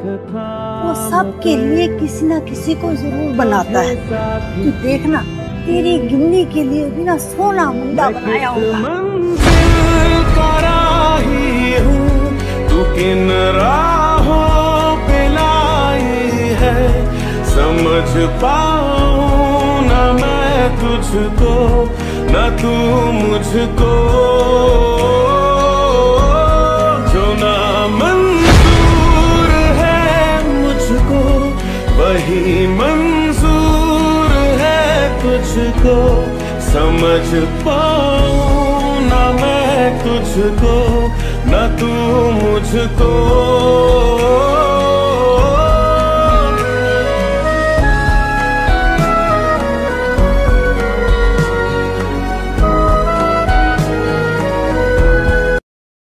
वो सबके लिए किसी न किसी को जरूर बनाता है। तू देखना, तेरी गिन्नी के लिए भी ना सोना मुंडा बनाया होगा। तू किन राहों पे लाई है, समझ पाऊं ना मैं तुझको, ना तू मुझको। जो ना मंजूर है मुझको, वही मंजूर है तुझको। समझ पाऊं ना मैं तुझको, ना तू मुझको।